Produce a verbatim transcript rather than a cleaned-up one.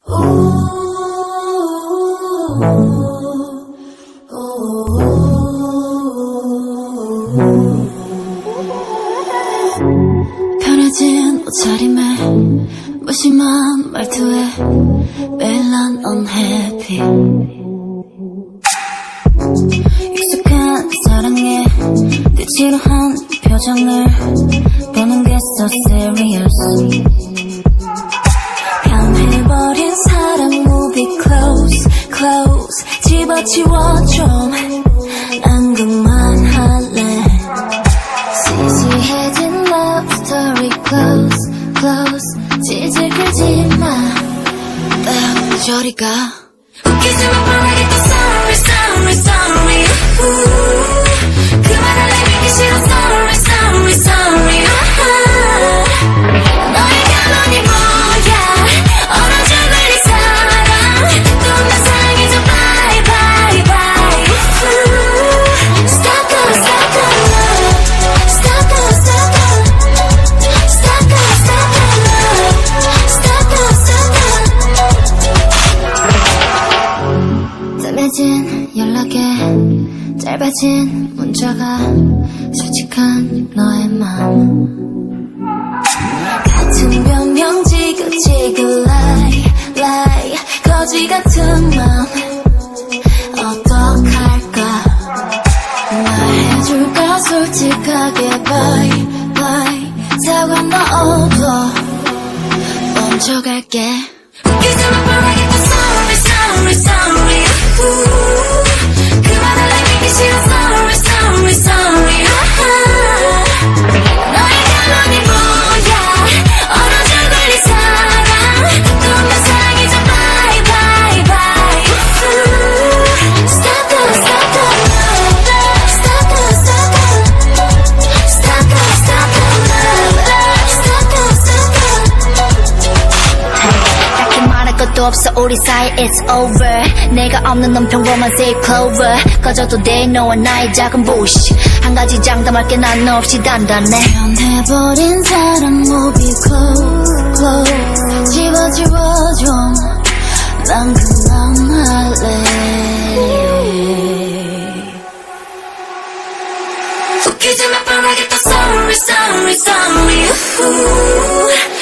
편해진 옷차림에 무심한 말투에 매일 난 unhappy. 익숙한 사랑에 뒤치루한 표정을 보는 게 so serious. 변해버린 사랑 move it close close 집어치워 좀 난 그만할래. 시시해진 love story close close 지질 끌지마 딱 저리 가. 웃기지만 뻔하게 또 sorry sorry sorry uh, 그만할래 믿기 싫어 sorry sorry sorry uh, 너의 결론이 뭐야 얼어 죽을 이 사랑 또 난 상해져 bye bye bye uh, stop go stop go love stop go stop go stop go stop go love stop go stop go. 뜸해진 연락에 짧아진 문자가 솔직한 너의 맘 같은 변명 지긋지긋 lie lie 거지 같은 맘 어떡할까. 말해줄까 솔직하게 bye bye 사과 넣어도 먼저 갈게. 웃기지만 뻔하게 또 sorry sorry sorry uh, 그만할래 믿기 싫어 sorry sorry sorry uh, 너의 결론이 뭐야 얼어 죽을 이 사랑 또 난 상해져 bye bye bye uh, stop go stop go love stop go stop go stop go stop go love stop go stop go. 딱히 말할 것도 없어 우리 사이 it's over. 내가 없는 넌 평범한 safe clover. 꺼져도 돼 너와 나의 작은 bush. 한 가지 장담할 게 난 너 없이 단단해. 변해버린 사랑 move it close close 집어지워 좀 난 그만할래. 웃기지만 뻔하게 또 sorry sorry sorry uh,